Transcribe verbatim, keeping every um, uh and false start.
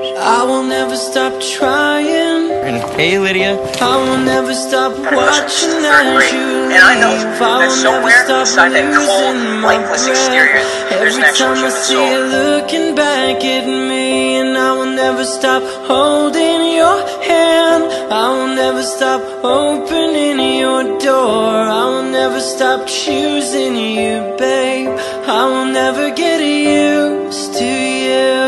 I will never stop trying. Hey Lydia. I will never stop watching as you leave. And I know I that will somewhere never stop inside that cold, losing my lifeless breath. exterior, there's Every an actual time I human see soul. you looking back at me, and I will never stop holding your hand. I will never stop opening your door. I will never stop choosing you, babe. I will never get used to you.